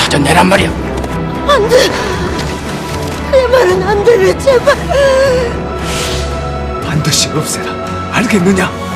찾아내란 말이야. 안 돼. 내 말은 안 되네, 제발. 반드시 없애라. 알겠느냐?